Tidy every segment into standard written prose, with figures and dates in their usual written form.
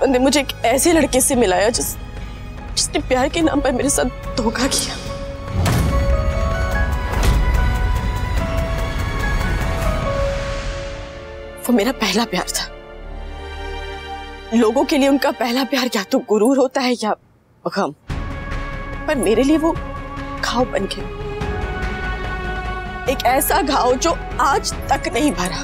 किस्मत ने मुझे एक ऐसे लड़के से मिलाया जिसने प्यार के नाम पर मेरे साथ धोखा किया। वो मेरा पहला प्यार था। लोगों के लिए उनका पहला प्यार या तो गुरूर होता है या गम, पर मेरे लिए वो घाव बन गया, एक ऐसा घाव जो आज तक नहीं भरा।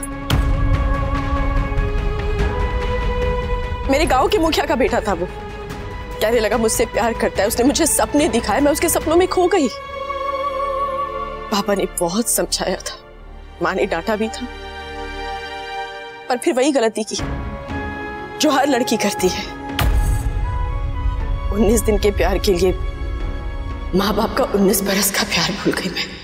मेरे गांव के मुखिया का बेटा था वो। कहने लगा मुझसे प्यार करता है, उसने मुझे सपने दिखाए, मैं उसके सपनों में खो गई। पापा ने बहुत समझाया था, माँ ने डांटा भी था, पर फिर वही गलती की जो हर लड़की करती है। 19 दिन के प्यार के लिए माँ बाप का 19 बरस का प्यार भूल गई मैं।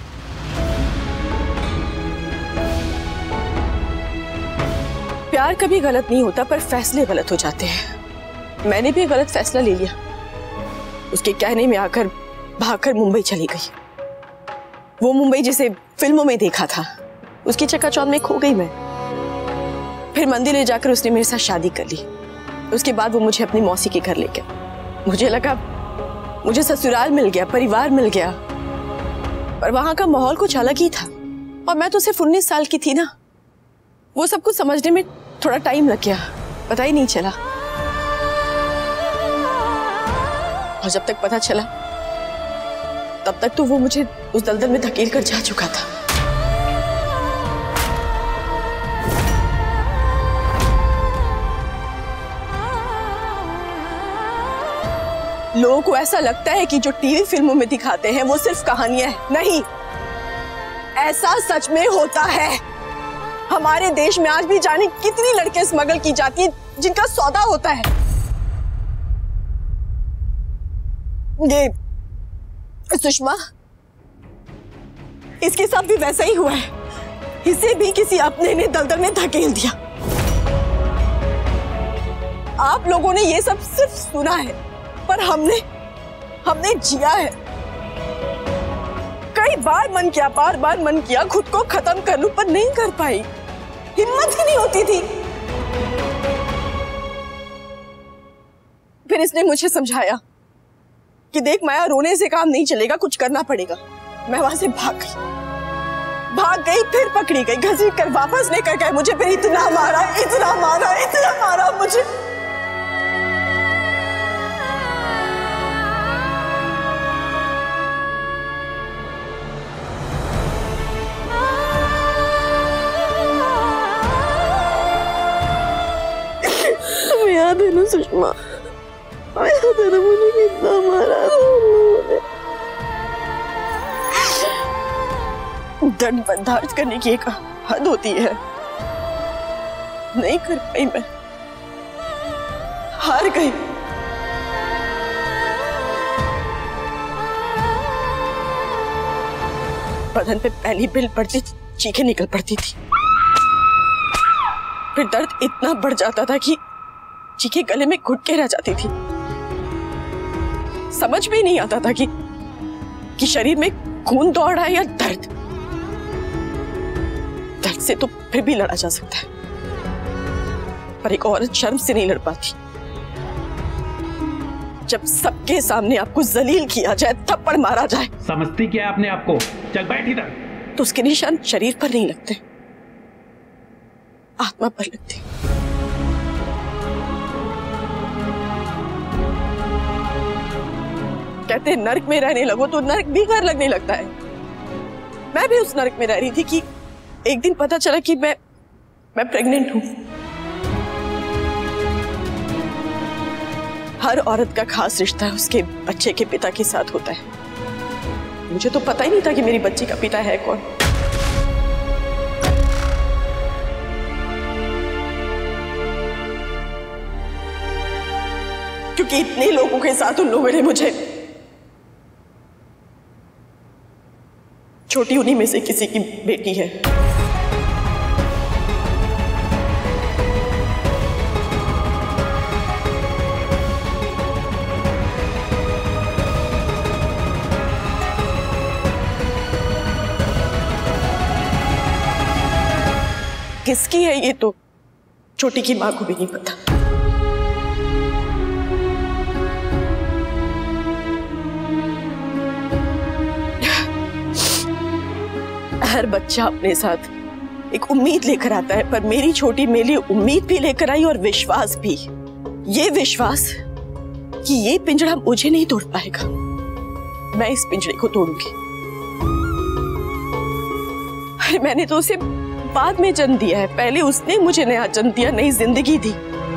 प्यार कभी गलत नहीं होता, पर फैसले गलत हो जाते हैं। मैंने भी गलत फैसला ले लिया। उसके कहने में आकर भागकर मुंबई चली गई। वो मुंबई जिसे फिल्मों में देखा था, उसकी चकाचौंध में खो गई मैं। फिर मंदिर ले जाकर उसने मेरे साथ शादी कर ली। उसके बाद वो मुझे अपनी मौसी के घर ले गया। मुझे लगा मुझे ससुराल मिल गया, परिवार मिल गया, पर वहां का माहौल कुछ अलग ही था। और मैं तो सिर्फ 19 साल की थी ना। वो सब कुछ समझने में थोड़ा टाइम लग गया, पता ही नहीं चला। और जब तक पता चला तब तक तो वो मुझे उस दलदल में धकेल कर जा चुका था। लोगों को ऐसा लगता है कि जो टीवी फिल्मों में दिखाते हैं वो सिर्फ कहानियां हैं। नहीं, ऐसा सच में होता है। हमारे देश में आज भी जाने कितनी लड़कियां स्मगल की जाती हैं जिनका सौदा होता है। ये सुषमा, इसके साथ भी वैसा ही हुआ है। इसे भी किसी अपने ने दलदल में धकेल दिया। आप लोगों ने ये सब सिर्फ सुना है, पर हमने जिया है। कई बार मन किया, बार बार मन किया खुद को खत्म कर लूं, पर नहीं कर पाई। हिम्मत ही नहीं होती थी। फिर इसने मुझे समझाया कि देख माया, रोने से काम नहीं चलेगा, कुछ करना पड़ेगा। मैं वहां से भाग गई, फिर पकड़ी गई, घसीट कर वापस लेकर गए मुझे। फिर इतना मारा, इतना मारा, इतना मारा मुझे। याद है ना सुषमा, याद है ना मुझे कितना मारा था। दर्द बर्दाश्त करने की एक हद होती है, नहीं कर पाई मैं, हार गई। बदन पे पहली बिल पड़ती, चीखें निकल पड़ती थी। फिर दर्द इतना बढ़ जाता था कि चीखें गले में घुट के रह जाती थी। समझ भी नहीं आता था कि शरीर में खून दौड़ रहा है या दर्द। दर्द से तो फिर भी लड़ा जा सकता है, पर एक औरत शर्म से नहीं लड़ पाती। जब सबके सामने आपको जलील किया जाए, थप्पड़ मारा जाए, समझती क्या है अपने आप को? चल बैठ इधर। तो उसके निशान शरीर पर नहीं लगते, आत्मा पर लगते। कहते नरक में रहने लगो तो नरक भी घर लगने लगता है। मैं भी उस नरक में रह रही थी कि एक दिन पता चला कि मैं प्रेग्नेंट हूं। हर औरत का खास रिश्ता उसके बच्चे के पिता के साथ होता है। मुझे तो पता ही नहीं था कि मेरी बच्ची का पिता है कौन। क्योंकि इतने लोगों के साथ उन लोगों ने मुझे छोटी उन्हीं में से किसी की बेटी है। किसकी है ये तो छोटी की मां को भी नहीं पता। हर बच्चा अपने साथ एक उम्मीद लेकर आता है, पर मेरी छोटी मेली उम्मीद भी लेकर आई और विश्वास भी। ये विश्वास कि ये पिंजरा मुझे नहीं तोड़ पाएगा, मैं इस पिंजरे को तोड़ूंगी। अरे मैंने तो उसे बाद में जन्म दिया है, पहले उसने मुझे नया जन्म दिया, नई जिंदगी दी।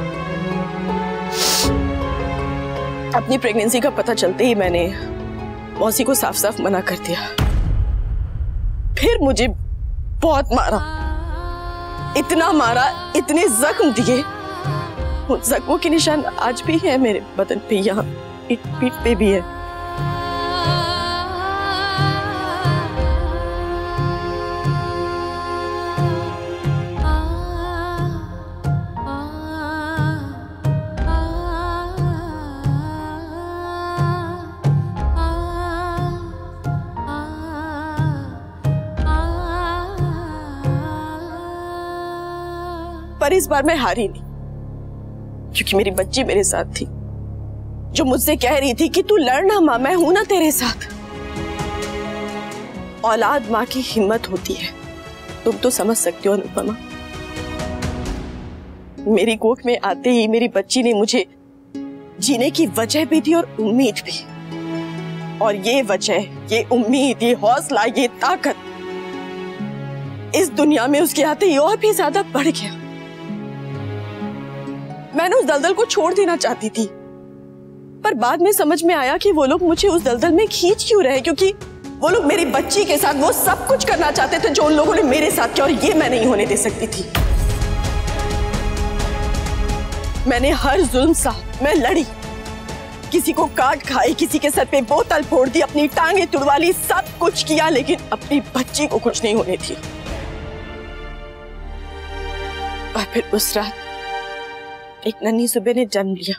अपनी प्रेगनेंसी का पता चलते ही मैंने मौसी को साफ साफ मना कर दिया। फिर मुझे बहुत मारा, इतना मारा, इतने जख्म दिए। उन जख्मों के निशान आज भी है मेरे बदन पे, यहाँ पीठ पे भी है। पर इस बार मैं हारी नहीं, क्योंकि मेरी बच्ची मेरे साथ थी, जो मुझसे कह रही थी कि तू लड़ना माँ, मैं हूं ना तेरे साथ। औलाद माँ की हिम्मत होती है, तुम तो समझ सकते हो अनुपमा। मेरी कोख में आते ही मेरी बच्ची ने मुझे जीने की वजह भी दी और उम्मीद भी। और ये वजह, ये उम्मीद, ये हौसला, ये ताकत इस दुनिया में उसके आते ही और भी ज्यादा बढ़ गया। मैंने उस दलदल को छोड़ देना चाहती थी, पर बाद में समझ में आया कि वो लोग मुझे उस दलदल में खींच क्यों रहे, क्योंकि वो लोग मेरी बच्ची के साथ वो सब कुछ करना चाहते थे जो उन लोगों ने मेरे साथ किया, और ये मैं नहीं होने दे सकती थी। मैंने हर जुल्म सहा, मैं लड़ी, किसी को काट खाई, किसी के सर पे बोतल फोड़ दी, अपनी टांगे तुड़वा ली, सब कुछ किया, लेकिन अपनी बच्ची को कुछ नहीं होने दिया। और फिर उस रात एक नन्ही सुबह ने जन्म लिया,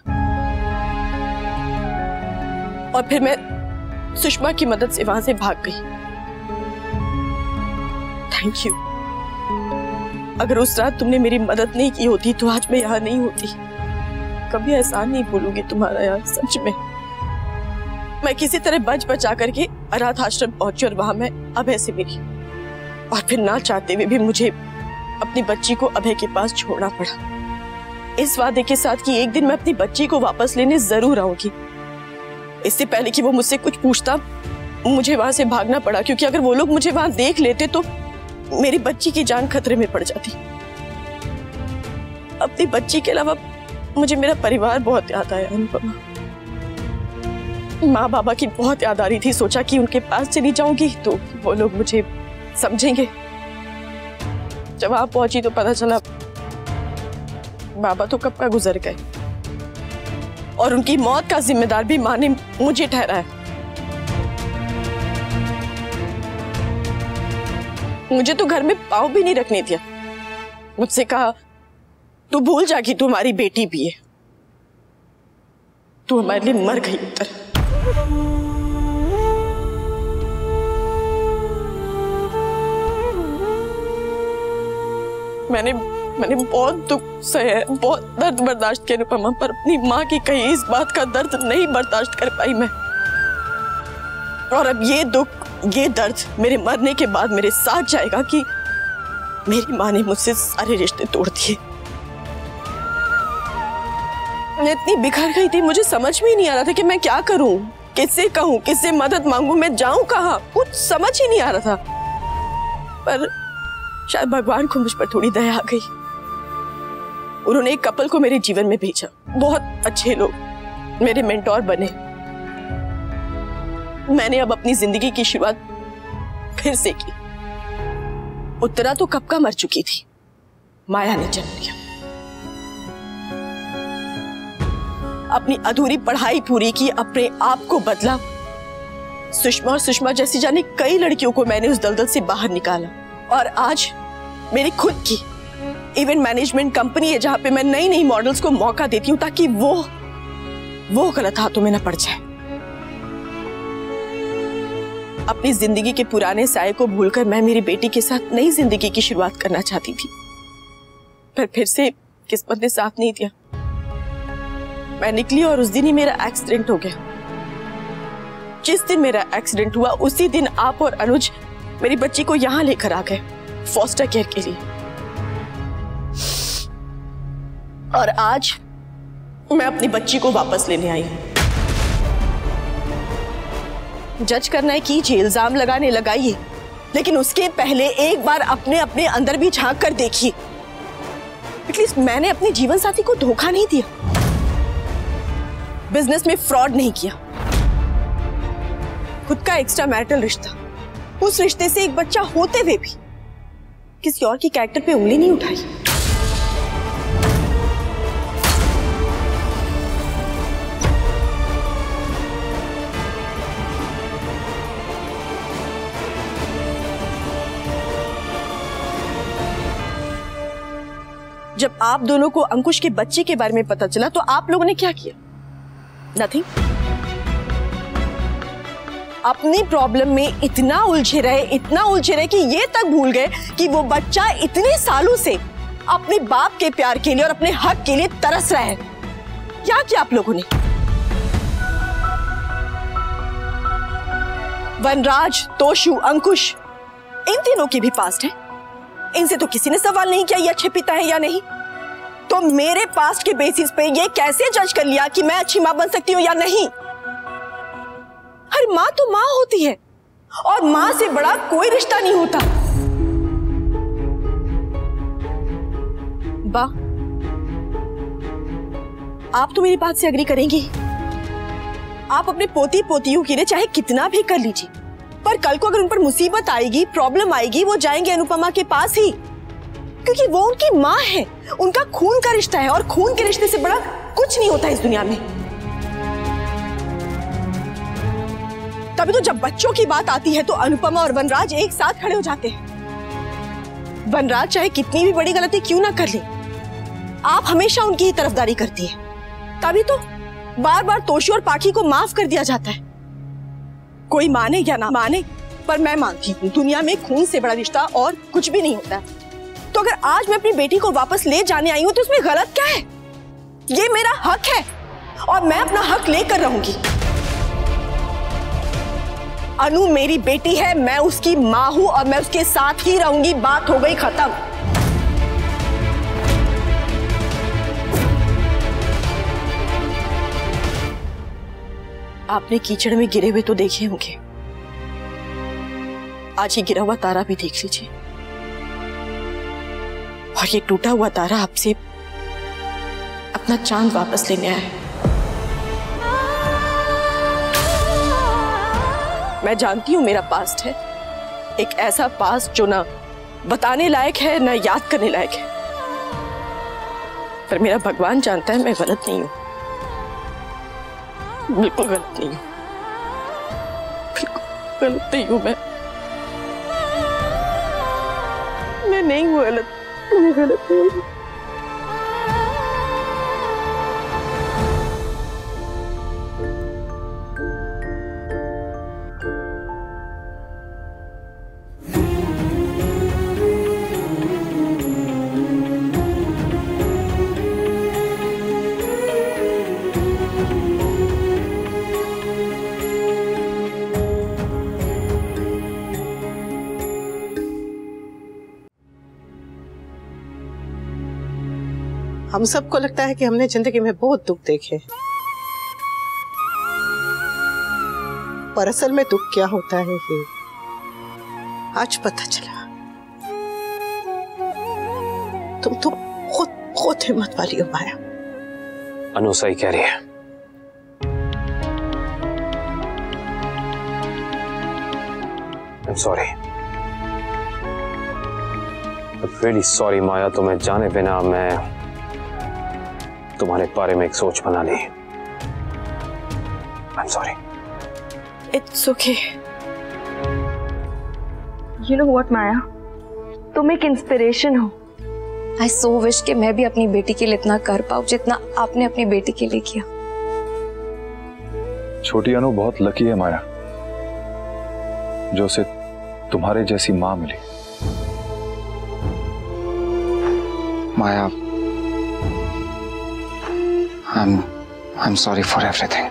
और फिर मैं सुषमा की मदद से वहां से भाग गई। Thank you. अगर उस रात तुमने मेरी मदद नहीं की होती तो आज मैं यहाँ नहीं होती। कभी एहसान नहीं भूलूंगी तुम्हारा यार, सच में। मैं किसी तरह बच बचा करके अनाथ आश्रम पहुंची और वहां मैं अभय से मिली, और फिर ना चाहते हुए भी मुझे अपनी बच्ची को अभय के पास छोड़ना पड़ा, इस वादे के साथ कि एक दिन मैं अपनी बच्ची को वापस लेने जरूर आऊंगी। इससे पहले कि वो मुझसे कुछ पूछता, मुझे वहां से भागना पड़ा, क्योंकि अगर वो लोग मुझे वहां देख लेते तो मेरी बच्ची की जान खतरे में पड़ जाती। अपनी बच्ची के अलावा मुझे मेरा परिवार बहुत याद आया अनुपमा। माँ बाबा की बहुत याद आ रही थी। सोचा कि उनके पास चली जाऊंगी तो वो लोग मुझे समझेंगे। जब वहां पहुंची तो पता चला बाबा तो कब का गुजर गए, और उनकी मौत का जिम्मेदार भी माँ ने मुझे ठहराया। मुझे तो घर में पाँव भी नहीं रखने दिया। मुझसे कहा, तू भूल जा कि तू हमारी बेटी भी है, तू हमारे लिए मर गई उधर। मैंने बहुत दुख सहे, बहुत दर्द बर्दाश्त किया अनुपमा, पर अपनी माँ की कही इस बात का दर्द नहीं बर्दाश्त कर पाई मैं। और अब ये दुख, ये दर्द मेरे मरने के बाद मेरे साथ जाएगा कि मेरी माँ ने मुझसे सारे रिश्ते तोड़ दिए। मैं इतनी बिखर गई थी, मुझे समझ में ही नहीं आ रहा था कि मैं क्या करूं, किससे कहूं, किससे मदद मांगूं, मैं जाऊं कहां, कुछ समझ ही नहीं आ रहा था। पर शायद भगवान को मुझ पर थोड़ी दया आ गई। उन्होंने एक कपल को मेरे जीवन में भेजा, बहुत अच्छे लोग मेरे मेंटोर बने। मैंने अब अपनी जिंदगी की शुरुआत फिर से की। उत्तरा तो कब का मर चुकी थी, माया ने जन्म लिया। अपनी अधूरी पढ़ाई पूरी की, अपने आप को बदला। सुषमा और सुषमा जैसी जाने कई लड़कियों को मैंने उस दलदल से बाहर निकाला, और आज मेरी खुद की इवेंट मैनेजमेंट कंपनी है जहां पे मैं नई नई मॉडल्स को मौका देती हूं ताकि वो गलत हाथों में न पड़ जाए। अपनी जिंदगी के पुराने साये को भूलकर मैं मेरी बेटी के साथ नई जिंदगी की शुरुआत करना चाहती थी, पर फिर से किस्मत ने साथ नहीं दिया। मैं निकली और उस दिन ही मेरा एक्सीडेंट हो गया। जिस दिन मेरा एक्सीडेंट हुआ उसी दिन आप और अनुज मेरी बच्ची को यहाँ लेकर आ गए फॉस्टर केयर के लिए, और आज मैं अपनी बच्ची को वापस लेने आई हूं। जज करना है कीजिए, इल्जाम लगाने लगाइए, लेकिन उसके पहले एक बार अपने अपने अंदर भी झांक कर देखिए। एटलीस्ट मैंने अपने जीवन साथी को धोखा नहीं दिया, बिजनेस में फ्रॉड नहीं किया, खुद का एक्स्ट्रा मैरिटल रिश्ता, उस रिश्ते से एक बच्चा होते हुए भी किसी और की कैरेक्टर पे उंगली नहीं उठाई। जब आप दोनों को अंकुश के बच्चे के बारे में पता चला तो आप लोगों ने क्या किया? नथिंग। अपनी प्रॉब्लम में इतना उलझे रहे कि ये तक भूल गए कि वो बच्चा इतने सालों से अपने बाप के प्यार के लिए और अपने हक के लिए तरस रहा है। क्या किया आप लोगों ने? वनराज, तोशु, अंकुश, इन तीनों की भी पास्ट है। इनसे तो किसी ने सवाल नहीं किया ये अच्छे पिता है या नहीं। तो मेरे पास्ट के बेसिस पे ये कैसे जज कर लिया कि मैं अच्छी मां बन सकती हूं या नहीं? अरे मां तो मां होती है और मां से बड़ा कोई रिश्ता नहीं होता। बा, आप तो मेरी बात से एग्री करेंगी। आप अपने पोती पोतियों के लिए चाहे कितना भी कर लीजिए, पर कल को अगर उन पर मुसीबत आएगी, प्रॉब्लम आएगी, वो जाएंगे अनुपमा के पास ही, क्योंकि वो उनकी मां है, उनका खून का रिश्ता है, और खून के रिश्ते से बड़ा कुछ नहीं होता इस दुनिया में। तभी तो जब बच्चों की बात आती है तो अनुपमा और वनराज एक साथ खड़े हो जाते हैं। वनराज चाहे कितनी भी बड़ी गलती क्यों ना कर ले, आप हमेशा उनकी ही तरफदारी करती है। तभी तो बार बार तोशु और पाखी को माफ कर दिया जाता है। कोई माने या ना माने, पर मैं मानती हूँ दुनिया में खून से बड़ा रिश्ता और कुछ भी नहीं होता। तो अगर आज मैं अपनी बेटी को वापस ले जाने आई हूँ तो इसमें गलत क्या है? ये मेरा हक है और मैं अपना हक लेकर रहूंगी। अनु मेरी बेटी है, मैं उसकी माँ हूं और मैं उसके साथ ही रहूंगी। बात हो गई खत्म। आपने कीचड़ में गिरे हुए तो देखे होंगे, आज ये गिरा हुआ तारा भी देख लीजिए, और ये टूटा हुआ तारा आपसे अपना चांद वापस लेने आया है। मैं जानती हूं मेरा पास्ट है, एक ऐसा पास्ट जो ना बताने लायक है ना याद करने लायक है, पर मेरा भगवान जानता है मैं गलत नहीं हूं, बिल्कुल गलत नहीं हूं, बिल्कुल गलत नहीं हूं। मैं नहीं हूं गलत, मैं गलत नहीं हूं। हम सबको लगता है कि हमने जिंदगी में बहुत दुख देखे, पर असल में दुख क्या होता है ये आज पता चला। तुम तो बहुत हिम्मत वाली हो माया। अनु सही कह रही है। I'm sorry. I'm really sorry माया, तुम्हें जाने बिना मैं तुम्हारे बारे में एक सोच बना ली। I'm sorry. It's okay. You know what, माया? तुम एक इंस्पिरेशन हो। I so wish कि मैं भी अपनी बेटी के लिए इतना कर पाऊँ जितना आपने अपनी बेटी के लिए किया। छोटी अनु बहुत लकी है माया, जो उसे तुम्हारे जैसी माँ मिली। माया, I'm sorry for everything.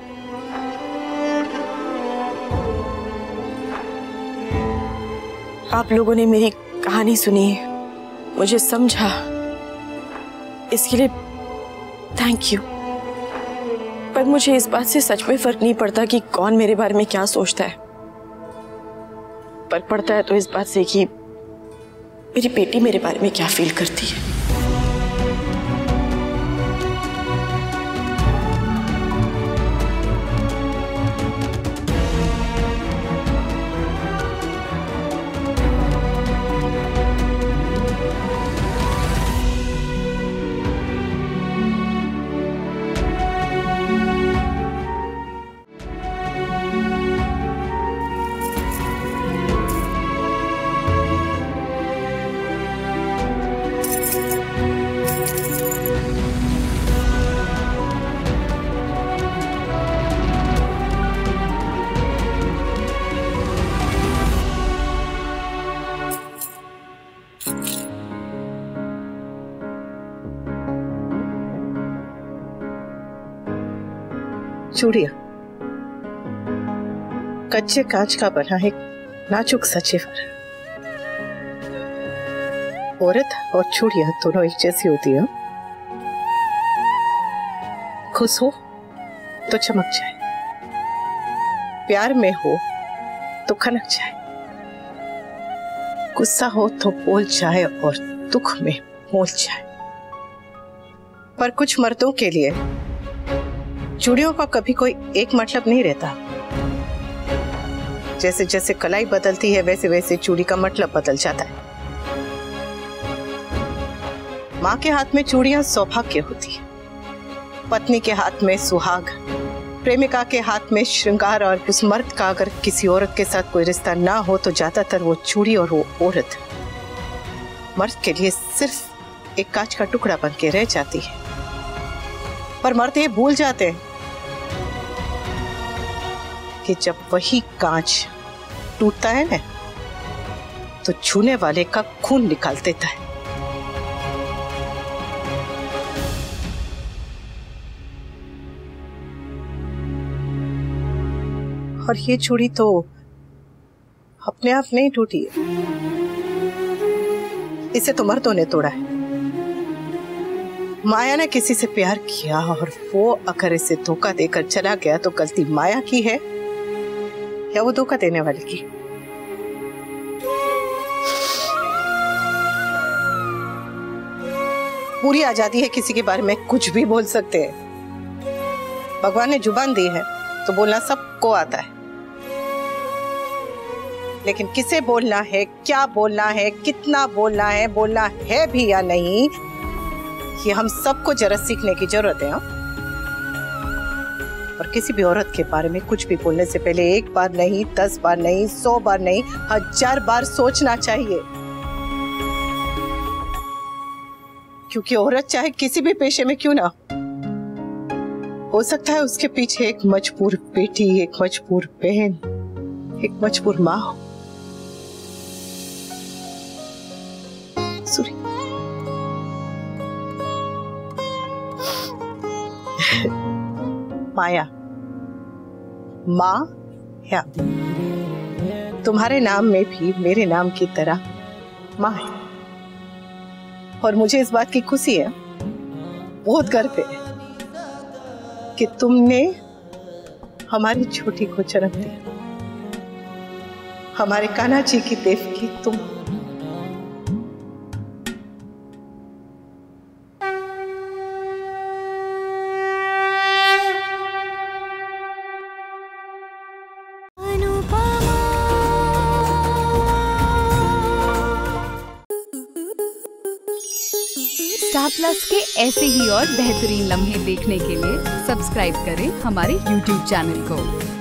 आप लोगों ने मेरी कहानी सुनी, मुझे समझा, इसके लिए थैंक यू। पर मुझे इस बात से सच में फर्क नहीं पड़ता कि कौन मेरे बारे में क्या सोचता है। फर्क पड़ता है तो इस बात से कि मेरी बेटी मेरे बारे में क्या फील करती है। चूड़िया कच्चे कांच का बना एक नाजुक सा जेवर। औरत और चूड़िया दोनों एक जैसी होती है। खुश हो तो चमक जाए, प्यार में हो तो खनक जाए, गुस्सा हो तो बोल जाए और दुख में मोल जाए। पर कुछ मर्दों के लिए चूड़ियों का कभी कोई एक मतलब नहीं रहता। जैसे जैसे कलाई बदलती है वैसे वैसे चूड़ी का मतलब बदल जाता है। माँ के हाथ में चूड़ियां सौभाग्य होती है, पत्नी के हाथ में सुहाग, प्रेमिका के हाथ में श्रृंगार। और उस मर्द का अगर किसी औरत के साथ कोई रिश्ता ना हो तो ज्यादातर वो चूड़ी और वो औरत मर्द के लिए सिर्फ एक कांच का टुकड़ा बन के रह जाती है। पर मर्द ये भूल जाते हैं कि जब वही कांच टूटता है ना तो छूने वाले का खून निकाल देता है। और ये चूड़ी तो अपने आप नहीं टूटी है, इसे तो मर्दों ने तोड़ा है। माया ने किसी से प्यार किया और वो अगर इसे धोखा देकर चला गया तो गलती माया की है या वो धोखा देने वाले की। पूरी आजादी है, किसी के बारे में कुछ भी बोल सकते हैं। भगवान ने जुबान दी है तो बोलना सबको आता है, लेकिन किसे बोलना है, क्या बोलना है, कितना बोलना है भी या नहीं, ये हम सबको जरा सीखने की जरूरत है। और किसी भी औरत के बारे में कुछ भी बोलने से पहले 1 बार नहीं, 10 बार नहीं, 100 बार नहीं, 1000 बार सोचना चाहिए। क्योंकि औरत चाहे किसी भी पेशे में क्यों ना हो सकता है उसके पीछे एक मजबूर बेटी, एक मजबूर बहन, एक मजबूर माँ हो। सुरी माया, माँ या तुम्हारे नाम में भी मेरे नाम की तरह माँ है। और मुझे इस बात की खुशी है, बहुत गर्व है कि तुमने हमारी छोटी को जन्म दिया। हमारे कान्हा जी की देवकी तुम। स्टार प्लस के ऐसे ही और बेहतरीन लम्हे देखने के लिए सब्सक्राइब करें हमारे YouTube चैनल को।